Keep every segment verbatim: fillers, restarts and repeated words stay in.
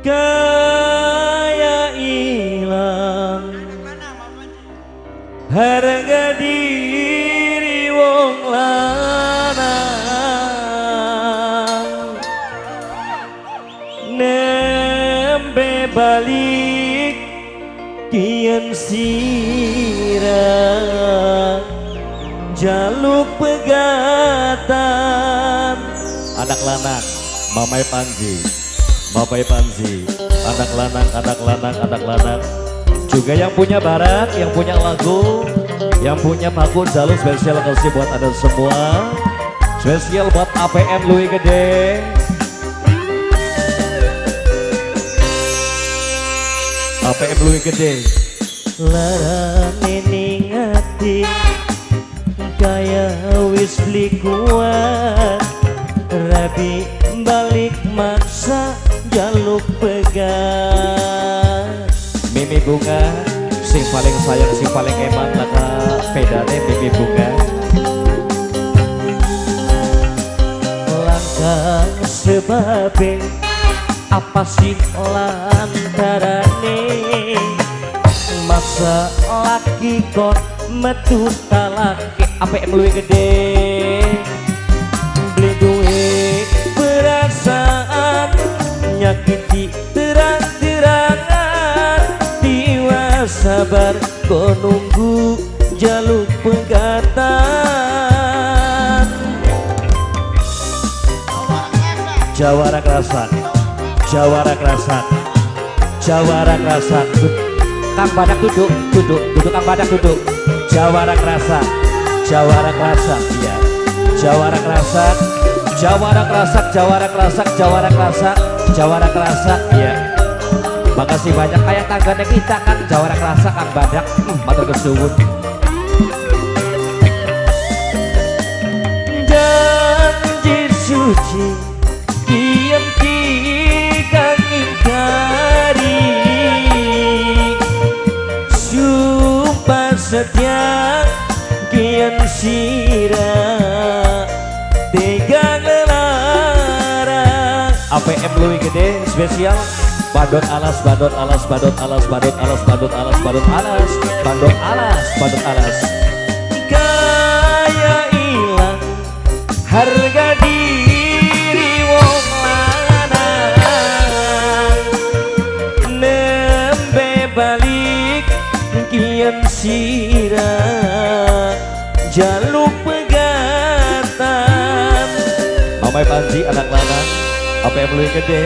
kaya ilang harga diri wong lanang nembe balik kian sirah jaluk pegatan anak lanang Mamai Panji Mamai Panji anak lanang anak lanang anak lanang juga yang punya barat yang punya lagu yang punya paku jalur spesial kasih buat anda semua spesial buat A P M Lui Gede A P M Lui Gede larang ini ngati kaya wis beli kuat rabi balik maksa jaluk pegang Mimi Bunga sing paling sayang sing paling eman laka pedane Mimi Bunga langkah sebabnya apa sih lantarane masa laki kon metu talake A P M Lui Gede beli duit perasaan nyakiti terang-terangan tiwa sabar kau nunggu jaluk pegatan Jawara Kerasan Jawara Kerasan Jawara Kerasan Kang Badak duduk duduk duduk Kang Badak duduk Jawara Kerasan Jawara Kerasan iya Jawara Kerasan Jawara Kerasan Jawara Kerasan Jawara Kerasan Jawara Kerasan iya makasih banyak kayak tangganya kita kan Jawara Kerasan Kang Badak hmm, matur kesuwun janji suci kian kang ingkari sumpah setia kian sirah tegang larang A P M Lui Gede spesial badut alas badut alas badut alas badut alas badut alas badut alas badut alas badut alas kaya ilang harga diri wong lanang nembe balik kian sirah jaluk pegatan Mamai Panji anak lanang A P M Lui Gede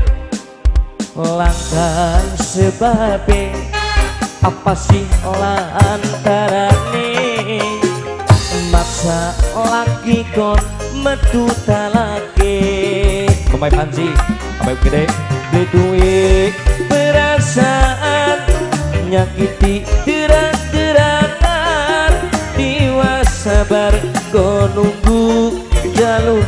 langkah sebabnya apa sih lantarane maksa laki kon metu talake Mamai Panji A P M Gede beli duit perasaan nyakiti terang-terangan tiwa sabar kau nunggu jalur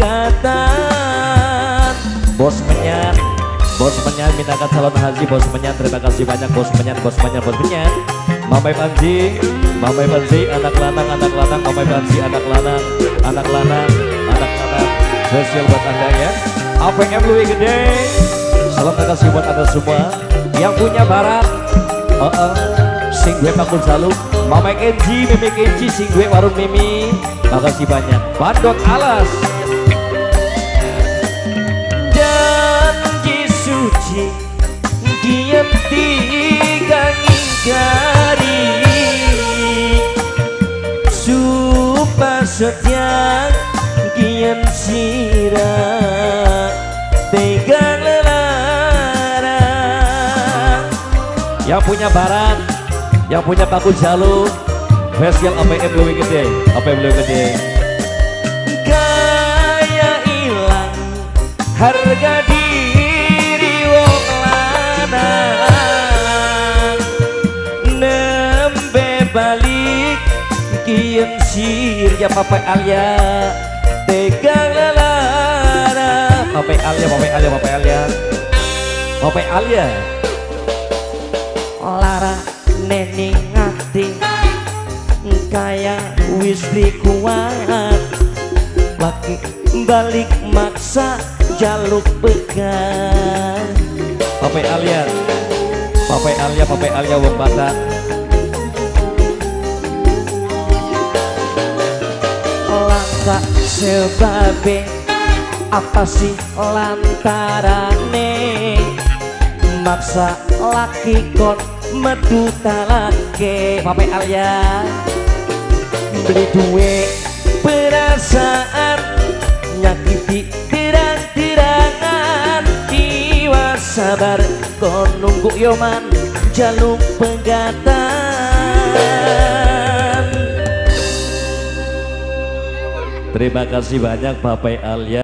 pegatan bos menyan bos menyan mintakan calon haji bos menyan terima kasih banyak bos menyan bos menyan bos menyan Mamai Panji Mamai Panji anak lanang anak lanang Mamai Panji anak lanang anak lanang anak lanang spesial buat anda ya A P M Lui Gede salam kasih buat anda semua yang punya barat oh, oh. sing gue pakul jaluk Mamai Kenji Mimi Kenji sing gue warung Mimi makasih banyak badut alas janji suci kian tigang ingkari sumpah setia kian sirah tegang larang yang punya barat yang punya paku jaluk spesial A P M Lui Gede A P M Lui Gede kaya ilang harga diri wong lanang nembe balik kian sir ya Papa Alia tegang lara Papa Alia Papa Alia Papa Alia Papa Alia lara neni ngati kaya wis kuat laki balik maksa jaluk pegang Papai Alia, Papai Alia, Papai Alia wong Batak. Langkah sebabe apa sih lantarane maksa laki kon medu talake. Papai Alia beli duit perasaan nyakiti terang-terangan jiwa sabar kon nunggu yoman jaluk pegatan. Terima kasih banyak Papai Alia.